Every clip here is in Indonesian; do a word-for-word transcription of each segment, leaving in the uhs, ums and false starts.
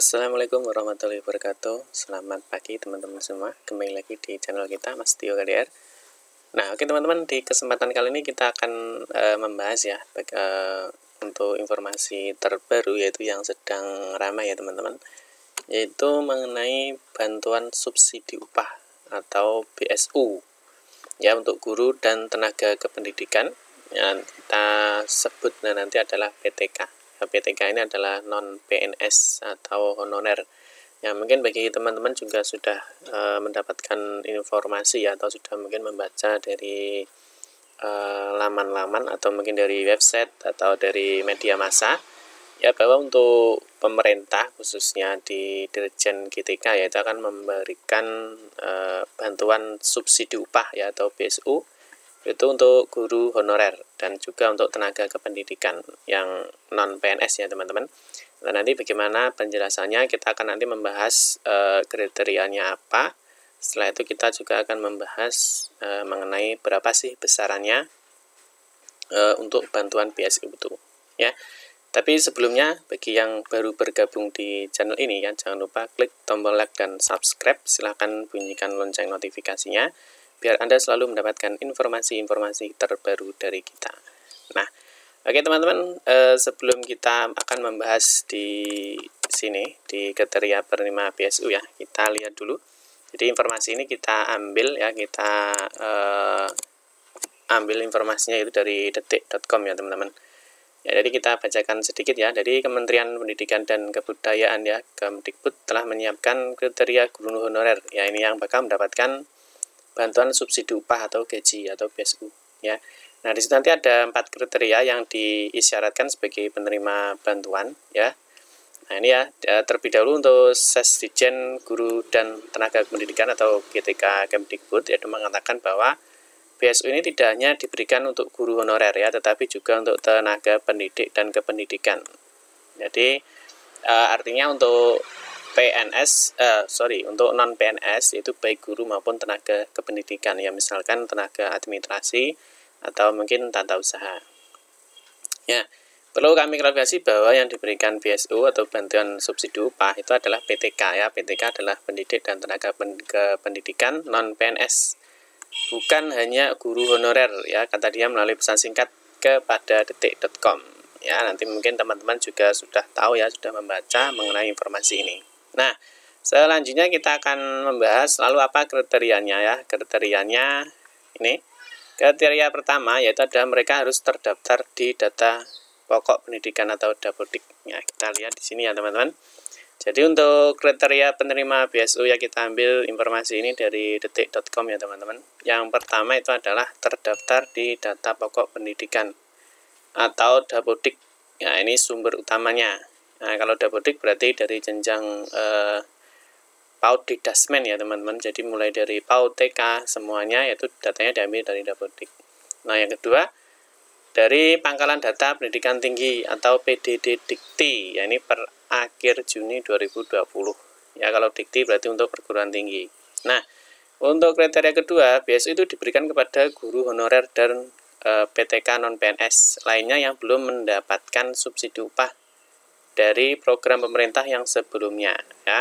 Assalamualaikum warahmatullahi wabarakatuh. Selamat pagi teman-teman semua. Kembali lagi di channel kita Mas Tio K D R. Nah, oke teman-teman, di kesempatan kali ini kita akan e, membahas ya bagi, e, untuk informasi terbaru yaitu yang sedang ramai ya teman-teman, yaitu mengenai bantuan subsidi upah atau B S U ya untuk guru dan tenaga kependidikan yang kita sebut nanti adalah P T K. P T K ini adalah non P N S atau honorer. Ya, mungkin bagi teman-teman juga sudah e, mendapatkan informasi ya, atau sudah mungkin membaca dari laman-laman e, atau mungkin dari website atau dari media massa ya, bahwa untuk pemerintah khususnya di Dirjen G T K yaitu akan memberikan e, bantuan subsidi upah ya atau B S U itu untuk guru honorer dan juga untuk tenaga kependidikan yang non P N S ya teman-teman. Nah, nanti bagaimana penjelasannya kita akan nanti membahas e, kriterianya apa. Setelah itu kita juga akan membahas e, mengenai berapa sih besarannya e, untuk bantuan B S U itu ya. Tapi sebelumnya bagi yang baru bergabung di channel ini ya, jangan lupa klik tombol like dan subscribe. Silahkan bunyikan lonceng notifikasinya biar Anda selalu mendapatkan informasi-informasi terbaru dari kita. Nah, oke teman-teman, eh, sebelum kita akan membahas di sini, di kriteria penerima B S U ya, kita lihat dulu. Jadi informasi ini kita ambil ya, kita eh, ambil informasinya itu dari detik titik com ya teman-teman. Ya, jadi kita bacakan sedikit ya. Dari Kementerian Pendidikan dan Kebudayaan ya, Kemdikbud telah menyiapkan kriteria guru honorer. Ya, ini yang bakal mendapatkan bantuan subsidi upah atau gaji atau B S U ya. Nah, di situ nanti ada empat kriteria yang diisyaratkan sebagai penerima bantuan ya. Nah, ini ya, terlebih dahulu untuk Sesdijen Guru dan Tenaga Pendidikan atau G T K Kemdikbud yaitu mengatakan bahwa B S U ini tidak hanya diberikan untuk guru honorer ya, tetapi juga untuk tenaga pendidik dan kependidikan. Jadi uh, artinya untuk P N S, uh, sorry, untuk non P N S itu baik guru maupun tenaga kependidikan ya, misalkan tenaga administrasi atau mungkin tata usaha. Ya, perlu kami klarifikasi bahwa yang diberikan B S U atau bantuan subsidi upah itu adalah P T K ya. P T K adalah pendidik dan tenaga kependidikan non P N S, bukan hanya guru honorer ya, kata dia melalui pesan singkat kepada detik titik com ya. Nanti mungkin teman-teman juga sudah tahu ya, sudah membaca mengenai informasi ini. Nah, selanjutnya kita akan membahas lalu apa kriterianya ya. Kriterianya ini, kriteria pertama yaitu adalah mereka harus terdaftar di data pokok pendidikan atau Dapodik. Ya, kita lihat di sini ya teman-teman. Jadi untuk kriteria penerima B S U ya, kita ambil informasi ini dari detik titik com ya teman-teman. Yang pertama itu adalah terdaftar di data pokok pendidikan atau Dapodik. Ya, ini sumber utamanya. Nah, kalau Dapodik berarti dari jenjang eh, PAUD di Dasmen ya teman-teman. Jadi mulai dari PAUD, T K, semuanya itu datanya diambil dari Dapodik. Nah, yang kedua dari Pangkalan Data Pendidikan Tinggi atau P D D Dikti. Ya, ini per akhir Juni dua ribu dua puluh. Ya, kalau Dikti berarti untuk perguruan tinggi. Nah, untuk kriteria kedua, B S U itu diberikan kepada guru honorer dan e, P T K non P N S lainnya yang belum mendapatkan subsidi upah dari program pemerintah yang sebelumnya ya.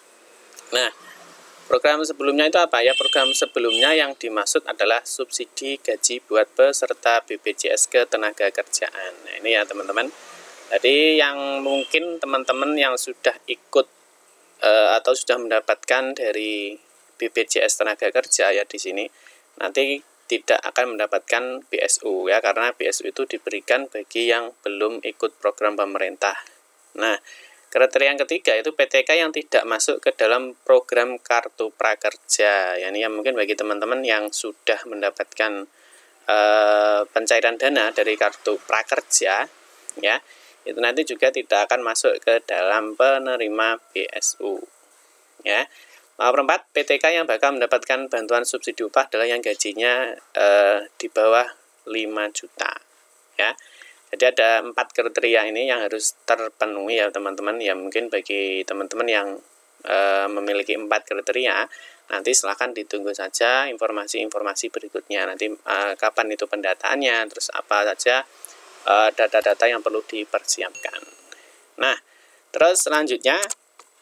Nah, program sebelumnya itu apa ya? Program sebelumnya yang dimaksud adalah subsidi gaji buat peserta B P J S Ketenagakerjaan. Nah, ini ya teman-teman. Jadi yang mungkin teman-teman yang sudah ikut e, atau sudah mendapatkan dari B P J S Tenaga Kerja ya di sini nanti tidak akan mendapatkan B S U ya, karena B S U itu diberikan bagi yang belum ikut program pemerintah. Nah, kriteria yang ketiga itu P T K yang tidak masuk ke dalam program Kartu Prakerja. Ya, ini yang mungkin bagi teman-teman yang sudah mendapatkan e, pencairan dana dari Kartu Prakerja ya, itu nanti juga tidak akan masuk ke dalam penerima B S U ya. Nomor empat, P T K yang bakal mendapatkan bantuan subsidi upah adalah yang gajinya e, di bawah lima juta ya. Jadi ada empat kriteria ini yang harus terpenuhi ya teman-teman. Ya, mungkin bagi teman-teman yang e, memiliki empat kriteria, nanti silahkan ditunggu saja informasi-informasi berikutnya. Nanti e, kapan itu pendataannya, terus apa saja data-data e, yang perlu dipersiapkan. Nah, terus selanjutnya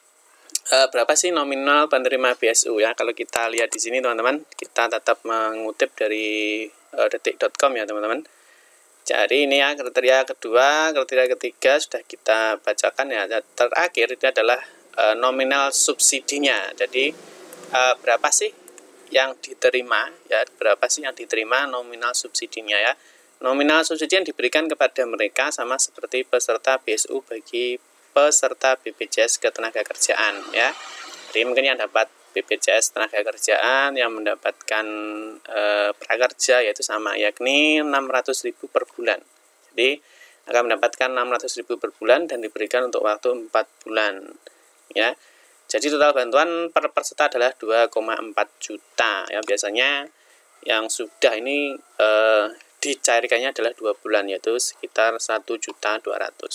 uh, berapa sih nominal penerima B S U ya. Kalau kita lihat di sini teman-teman, kita tetap mengutip dari uh, detik titik com ya teman-teman. Jadi ini ya kriteria kedua, kriteria ketiga sudah kita bacakan ya. Terakhir itu adalah uh, nominal subsidinya. Jadi uh, berapa sih yang diterima ya, berapa sih yang diterima nominal subsidinya ya. Nominal subsidi yang diberikan kepada mereka sama seperti peserta B S U bagi peserta B P J S Ketenagakerjaan ya. Jadi mungkin yang dapat B P J S Ketenagakerjaan yang mendapatkan e, prakerja yaitu sama, yakni enam ratus ribu per bulan. Jadi akan mendapatkan enam ratus ribu per bulan dan diberikan untuk waktu empat bulan ya. Jadi total bantuan per peserta adalah dua koma empat juta ya. Biasanya yang sudah ini e, dicairkannya adalah dua bulan, yaitu sekitar satu juta dua ratus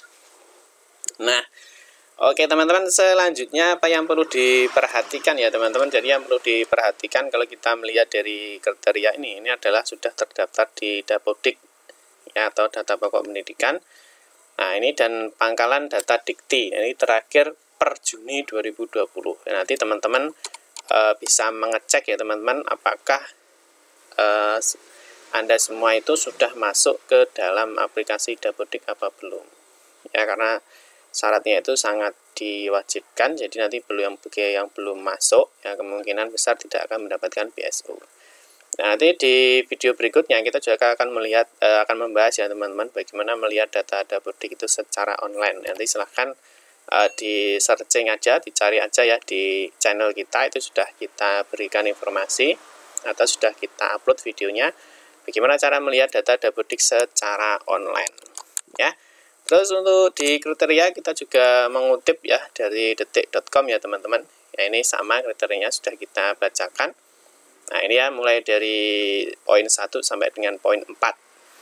ribu. Nah, oke teman-teman, selanjutnya apa yang perlu diperhatikan ya teman-teman. Jadi yang perlu diperhatikan kalau kita melihat dari kriteria ini, ini adalah sudah terdaftar di Dapodik ya, atau data pokok pendidikan. Nah ini dan pangkalan data dikti, ini terakhir per Juni dua ribu dua puluh. Nah, nanti teman-teman e, bisa mengecek ya teman-teman, apakah e, Anda semua itu sudah masuk ke dalam aplikasi Dapodik apa belum ya, karena syaratnya itu sangat diwajibkan. Jadi nanti belum yang bagi yang belum masuk ya, kemungkinan besar tidak akan mendapatkan B S U. Nah, nanti di video berikutnya kita juga akan melihat eh, akan membahas ya teman-teman, bagaimana melihat data Dapodik itu secara online. Nanti silahkan eh, di searching aja, dicari aja ya di channel kita, itu sudah kita berikan informasi atau sudah kita upload videonya bagaimana cara melihat data Dapodik secara online ya. Terus untuk di kriteria kita juga mengutip ya dari detik titik com ya teman-teman. Ya ini sama kriterianya sudah kita bacakan. Nah ini ya mulai dari poin satu sampai dengan poin empat.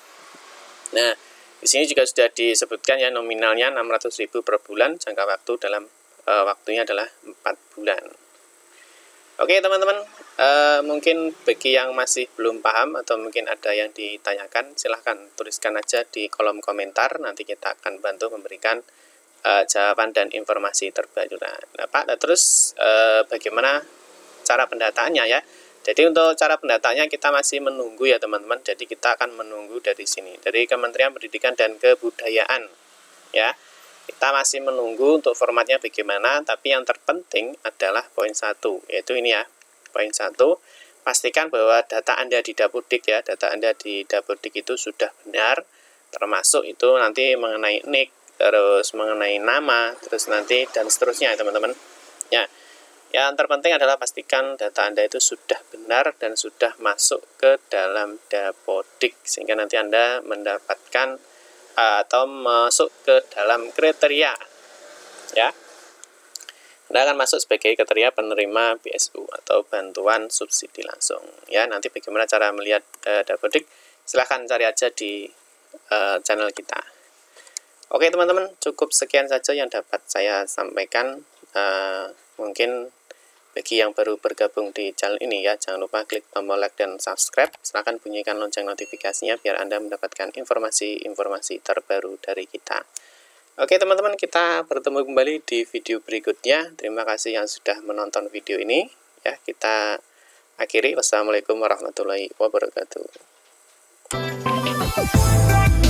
Nah di sini juga sudah disebutkan ya nominalnya enam ratus ribu per bulan, jangka waktu dalam e, waktunya adalah empat bulan. Oke teman-teman, uh, mungkin bagi yang masih belum paham atau mungkin ada yang ditanyakan, silahkan tuliskan aja di kolom komentar, nanti kita akan bantu memberikan uh, jawaban dan informasi terbaru. Nah Pak, nah, terus uh, bagaimana cara pendataannya ya? Jadi untuk cara pendataannya kita masih menunggu ya teman-teman, jadi kita akan menunggu dari sini, dari Kementerian Pendidikan dan Kebudayaan ya. Kita masih menunggu untuk formatnya bagaimana, tapi yang terpenting adalah poin satu, yaitu ini ya, poin satu, pastikan bahwa data Anda di Dapodik ya, data Anda di Dapodik itu sudah benar, termasuk itu nanti mengenai nik, terus mengenai nama, terus nanti dan seterusnya teman-teman. Ya, yang terpenting adalah pastikan data Anda itu sudah benar dan sudah masuk ke dalam Dapodik, sehingga nanti Anda mendapatkan atau masuk ke dalam kriteria ya. Anda akan masuk sebagai kriteria penerima B S U atau bantuan subsidi langsung ya. Nanti bagaimana cara melihat uh, Dapodik, silahkan cari aja di uh, channel kita. Oke teman-teman, cukup sekian saja yang dapat saya sampaikan. Uh, mungkin bagi yang baru bergabung di channel ini ya, jangan lupa klik tombol like dan subscribe. Silahkan bunyikan lonceng notifikasinya biar Anda mendapatkan informasi-informasi terbaru dari kita. Oke teman-teman, kita bertemu kembali di video berikutnya. Terima kasih yang sudah menonton video ini ya. Kita akhiri. Wassalamualaikum warahmatullahi wabarakatuh.